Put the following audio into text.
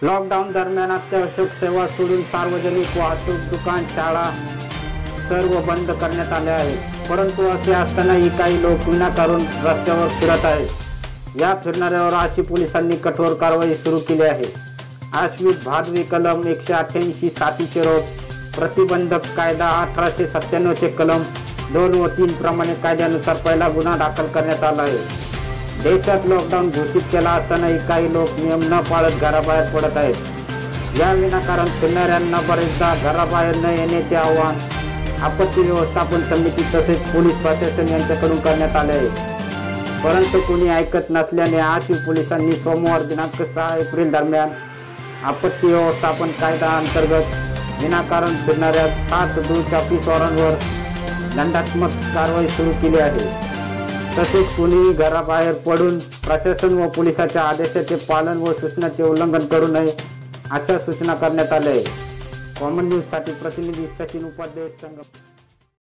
Lockdown दरम्यान अत्यावश्यक सेवा सोडून सार्वजनिक वाहतूक, दुकान, शाळा सर्व बंद करण्यात आले आहे। परंतु असे असतानाही काही लोक विनाकारण रस्त्यावर फिरत आहेत। या फिरणाऱ्यावर आशी पोलिसांनी कठोर कारवाई सुरू केली आहे। आश्वित भादवी कलम 188 साथीचे रोग, प्रतिबंधक कायदा 1897 चे कलम 2 व 3 प्रमाणे कायद्यानुसार पहिला गुन्हा दाखल करण्यात आला आहे। देशात लॉकडाऊन घोषित केला असतानाही काही लोक नियम न पाळत घराबाहेर पडत आहेत। या विनाकारण फिरणाऱ्यांना बरेचदा घराबाहेर न येण्याचे आवाहन आपत्ती व्यवस्थापन समिती तसेच पोलीस प्रशासन यांच्याकडून करण्यात आले आहे। परंतु कोणी ऐकत नसल्याने आशिव पोलिसांनी सोमवार दिनांक 6 एप्रिल दरम्यान आपत्ती व्यवस्थापन कायदा अंतर्गत विनाकारण फिरणाऱ्या 7 दुचाकीस्वारांवर दंडात्मक कारवाई सुरू केली आहे। तसेच कोणीही घराबाहेर पडून प्रशासन व पोलिसांच्या आदेशाचे पालन व सूचनांचे उल्लंघन करू नये अशा सूचना करण्यात आल्या आहेत। कॉमन न्यूज साठी प्रतिनिधी सचिन उपाध्याय, संघ।